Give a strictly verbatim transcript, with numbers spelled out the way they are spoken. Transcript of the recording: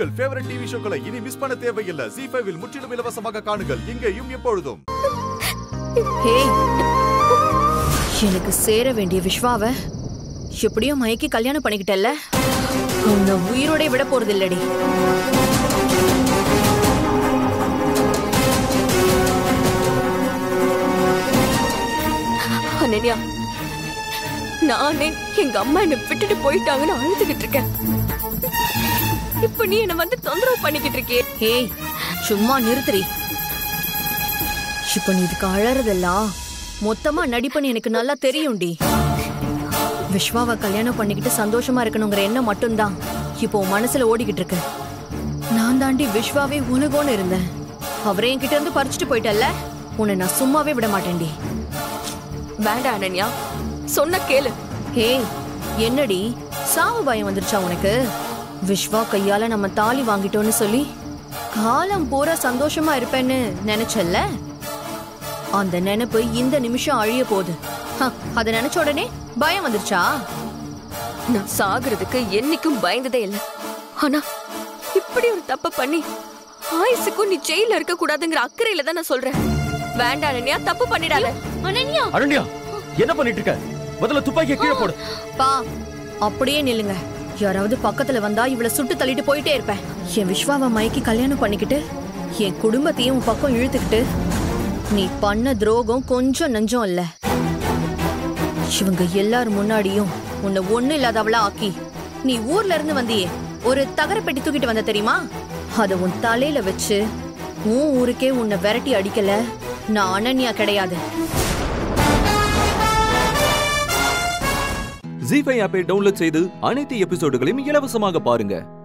உங்கள் favourite TV ஷோக்களை இனி miss பண்ண தேவையில்லை. ஜீ ஃபைவ் இல் முற்றிலும் இலவசமாக காணுங்கள். இங்கேயும் எப்பொழுதும். எனக்கு சேர வேண்டிய விஸ்வாவை எப்படியோ மயக்கி கல்யாணம் பண்ணிக்கிட்டல்ல, உன்னை உயிரோட விட போறது இல்லடி. அனன்யா, நானே எங்க அம்மா என்ன விட்டுட்டு போயிட்டாங்கன்னு அழுதுகிட்டு இருக்கேன். இப்ப நீ என்ன வந்து தொந்தரவு பண்ணிக்கிட்டு இருக்கே. ஏய், சும்மா நிறுத்துறி. இப்ப நீ இதுக்கு அழறதெல்லாம் மொத்தமா நடிப்பன்னு எனக்கு நல்லா தெரியும்டி. விஸ்வாவை கல்யாணம் பண்ணிக்கிட்டு சந்தோஷமா இருக்கணுங்கிற எண்ணம் மட்டும்தான் இப்போ மனசுல ஓடிக்கிட்டு இருக்கு. நான் தாண்டி விஸ்வாவே உலகோன்னு இருந்தேன். அவரே என்கிட்ட இருந்து பறிச்சுட்டு போயிட்டல்ல, உன்னை நான் சும்மாவே விட மாட்டேன்டி. வேண்டாம் அனன்யா, சொன்ன கேளு. ஏய், என்னடி சாவு பயம் வந்துருச்சா உனக்கு? விஸ்வா கையால நம்ம தாலி வாங்கிட்டோன்னு சொல்லி காலம் பூரா சந்தோஷமா இருப்பேன்னு நினைச்சல்ல, அந்த நினைப்பு இந்த நிமிஷம் அழிய போகுது. அத நினைச்ச உடனே பயம் வந்துருச்சா? நான் சாகுறதுக்கு என்னைக்கும் பயந்ததே இல்ல. ஆனா இப்படி ஒரு தப்ப பண்ணி ஆயுசுக்கும் நீ ஜெயில இருக்க கூடாதுங்கிற அக்கறையில தான் நான் சொல்றேன். வேண்டாம் அனன்யா, தப்பு பண்ணிடாத. அனன்யா, அனன்யா என்ன பண்ணிட்டு இருக்க? முதல்ல துப்பாக்கியை கீழே போடு. பா, அப்படியே நில்லுங்க. யாராவது பக்கத்துல வந்தா இவளை சுட்டு தள்ளிட்டு போயிட்டே இருப்பேன். என் விஸ்வாவை மயக்கி கல்யாணம் பண்ணிக்கிட்டு என் குடும்பத்தையும் உன் பக்கம் இழுத்துக்கிட்டு நீ பண்ண துரோகம் கொஞ்சம் நஞ்சம் இல்ல. இவங்க எல்லாரும் முன்னாடியும் உன்னை ஒண்ணு இல்லாதவளா ஆக்கி நீ ஊர்ல இருந்து வந்தியே ஒரு தகரப்பெட்டி தூக்கிட்டு வந்த தெரியுமா? அத உன் தலையில வச்சு உன் ஊருக்கே உன்னை விரட்டி அடிக்கல நான் அனன்யா கிடையாது. ஜீ ஃபைவ் ஆப்பை டவுன்லோட் செய்து அனைத்து எபிசோடுகளையும் இலவசமாக பாருங்க.